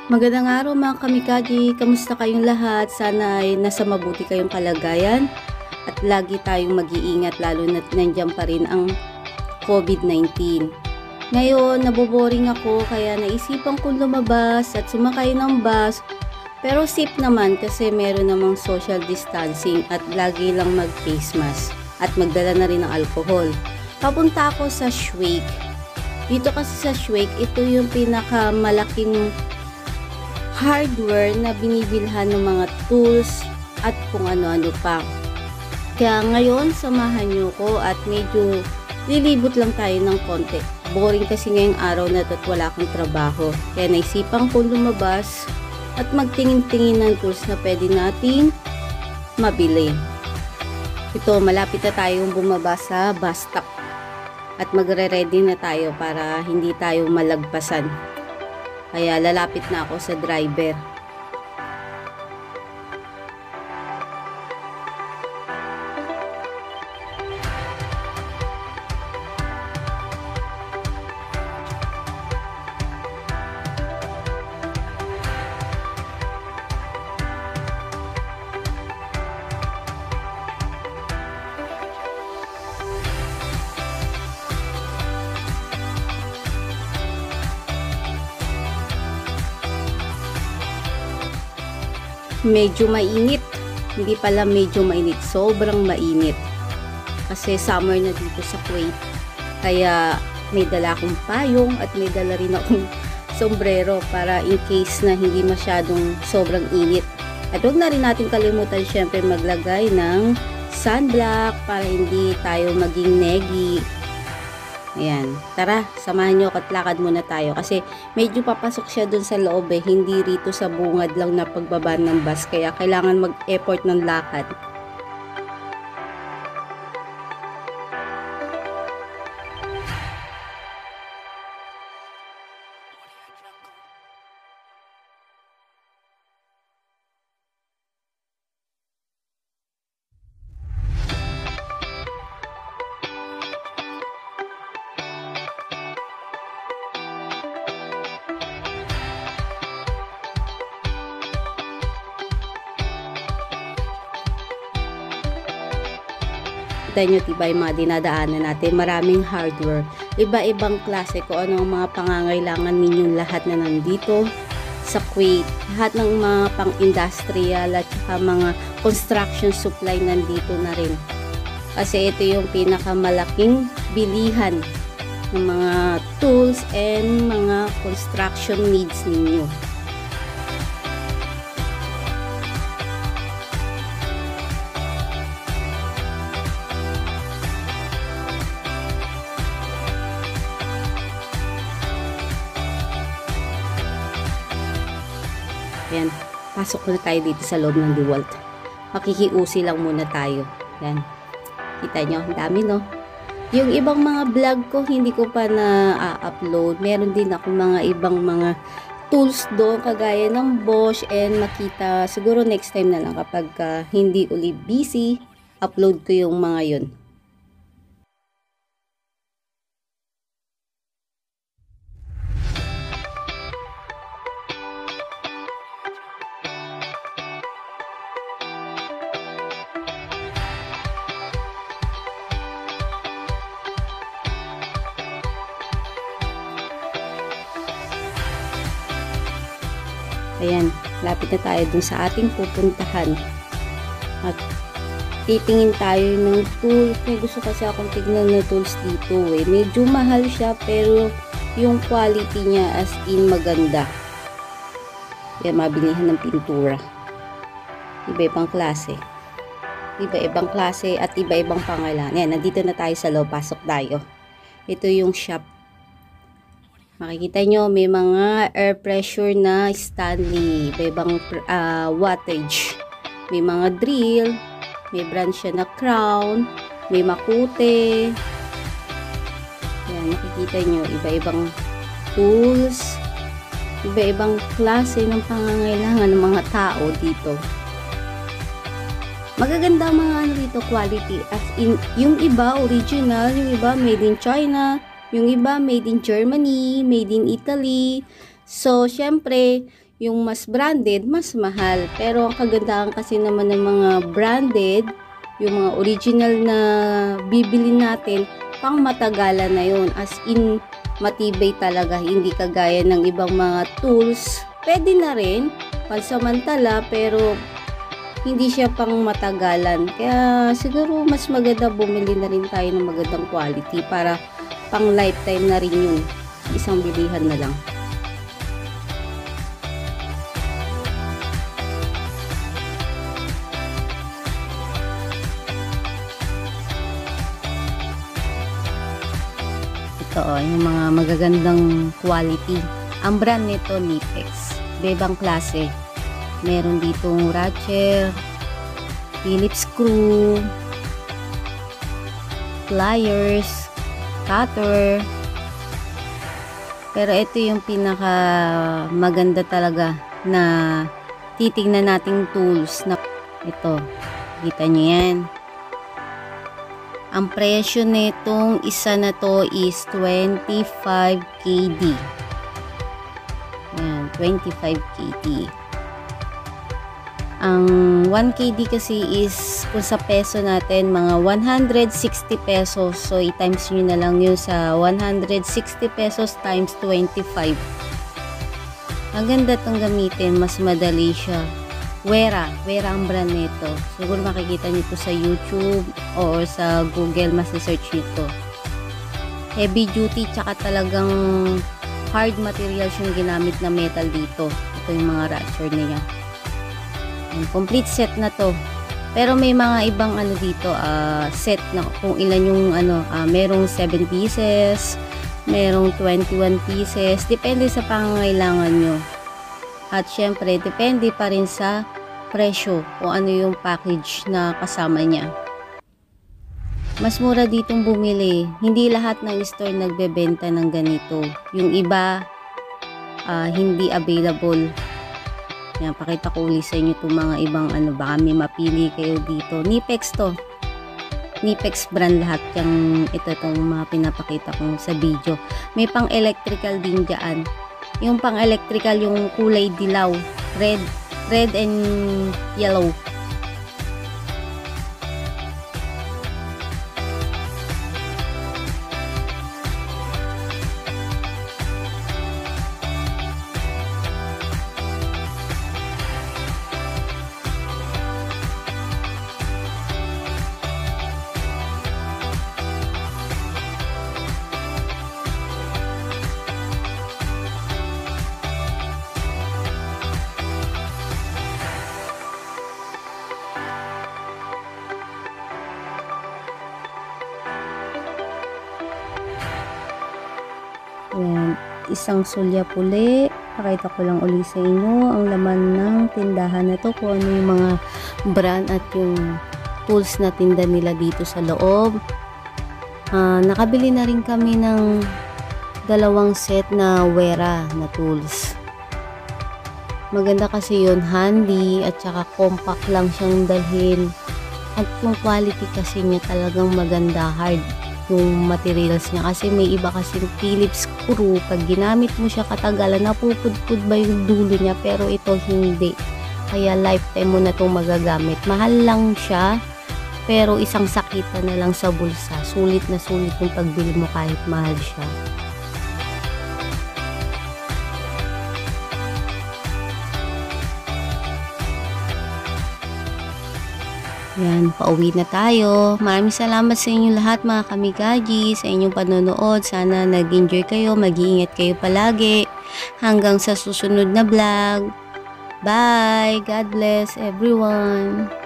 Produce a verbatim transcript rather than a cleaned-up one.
Magandang araw mga kamikaji, kamusta kayong lahat? Sana ay nasa mabuti kayong kalagayan at lagi tayong mag-iingat lalo na't nandiyan pa rin ang COVID nineteen. Ngayon, naboboring ako kaya naisipan kong lumabas at sumakay ng bus, pero safe naman kasi meron namang social distancing at lagi lang mag-face mask at magdala na rin ng alcohol. Papunta ako sa Schweik. Dito kasi sa Schweik, ito yung pinakamalaking hardware na binibilhan ng mga tools at kung ano-ano pa. Kaya ngayon, samahan nyo ko at medyo lilibot lang tayo ng konti. Boring kasi ngayong araw na ito at wala akong trabaho. Kaya naisipan ko lumabas at magtingin-tingin ng tools na pwede nating mabili. Ito, malapit na tayong bumaba sa bus stop. At magre-ready na tayo para hindi tayo malagpasan. Kaya lalapit na ako sa driver. Medyo mainit. Hindi pala medyo mainit. Sobrang mainit. Kasi summer na dito sa Kuwait. Kaya may dala akong payong at may dala rin akong sombrero para in case na hindi masyadong sobrang init. At huwag na rin natin kalimutan syempre maglagay ng sunblock para hindi tayo maging neggy. Ayan, tara, samahan nyo at lakad muna tayo kasi medyo papasok siya dun sa loob eh, hindi rito sa bungad lang na pagbaba ng bus, kaya kailangan mag-effort ng lakad. Kita nyo, diba yung mga dinadaanan natin, maraming hardware, iba-ibang klase kung ano ang mga pangangailangan ninyong lahat na nandito sa Kuwait, lahat ng mga pang-industrial at saka mga construction supply nandito na rin kasi ito yung pinakamalaking bilihan ng mga tools and mga construction needs ninyo. Ayan, pasok na tayo dito sa loob ng DeWalt. Makikiusi lang muna tayo. Ayan, kita nyo, ang dami no. Yung ibang mga vlog ko, hindi ko pa na-upload. Meron din ako mga ibang mga tools doon, kagaya ng Bosch and Makita. Siguro next time na lang kapag uh, hindi uli busy, upload ko yung mga yun. Ayan, lapit na tayo dun sa ating pupuntahan. At titingin tayo ng tool. May gusto kasi akong tignan na tools dito eh. Medyo mahal siya pero yung quality niya as in maganda. Ayan, mabilihan ng pintura. Iba-ibang klase. Iba-ibang klase at iba-ibang pangailangan. Ayan, nandito na tayo sa loob. Pasok tayo. Ito yung shop. Makikita nyo, may mga air pressure na Stanley, may ibang uh, wattage, may mga drill, may brand siya na Crown, may Makute. Ayan, makikita nyo, iba-ibang tools, iba-ibang klase ng pangangailangan ng mga tao dito. Magaganda mga ano dito, quality. As in, yung iba original, yung iba made in China, yung iba made in Germany, made in Italy. So, syempre, yung mas branded, mas mahal. Pero ang kagandahan kasi naman ng mga branded, yung mga original na bibili natin, pang matagalan na yun. As in, matibay talaga. Hindi kagaya ng ibang mga tools. Pwede na rin, pansamantala, pero hindi siya pang matagalan. Kaya siguro mas maganda bumili na rin tayo ng magandang quality para pang lifetime na rin yung isang bilihan na lang. Ito oh, yung mga magagandang quality. Ang brand nito Knipex. Ibang klase. Meron ditong ratchet, Phillips screw, pliers, cutter. Pero ito yung pinaka maganda talaga na titignan nating tools na ito. Kita nyo yan. Ang presyo nitong isa na to is twenty-five K D. Ayan, twenty-five K D. Ang one K D kasi is kung sa peso natin mga one hundred sixty pesos. So i-times nyo na lang yun sa one hundred sixty pesos times twenty-five. Ang ganda itong gamitin, mas madali siya. Wera, Wera ang brand nito. Siguro makikita nyo ito sa YouTube o sa Google, masisearch nyo ito. Heavy duty, tsaka talagang hard materials yung ginamit na metal dito. Ito yung mga ratchet niya. Complete set na to. Pero may mga ibang ano dito, uh, set na kung ilan yung ano, uh, merong seven pieces, merong twenty-one pieces. Depende sa pangangailangan nyo. At syempre, depende pa rin sa presyo kung ano yung package na kasama niya. Mas mura ditong bumili. Hindi lahat ng store nagbebenta ng ganito. Yung iba, uh, hindi available. Yan, pakita ko ulit sa inyo itong mga ibang ano, baka may mapili kayo dito. Knipex to. Knipex brand lahat yung ito itong mga pinapakita kong sa video. May pang electrical din dyan. Yung pang electrical yung kulay dilaw, red, red and yellow. Ayan, isang sulya puli. Pakita ko lang ulit sa inyo ang laman ng tindahan na to, kung ano yung mga brand at yung tools na tinda nila dito sa loob. Uh, nakabili na rin kami ng dalawang set na Wera na tools. Maganda kasi yun, handy at saka compact lang siyang dalhin. At yung quality kasi niya talagang maganda, hard yung materials niya, kasi may iba kasi Phillips screw, pag ginamit mo siya katagalan, napupudpud ba yung dulo niya, pero ito hindi. Kaya lifetime mo na itong magagamit. Mahal lang siya, pero isang sakitan na lang sa bulsa. Sulit na sulit yung pagbili mo kahit mahal siya. Yan, pauwi na tayo. Maraming salamat sa inyo lahat mga kamigaji, sa inyong panonood. Sana nag-enjoy kayo, mag-iingat kayo palagi. Hanggang sa susunod na vlog. Bye! God bless everyone!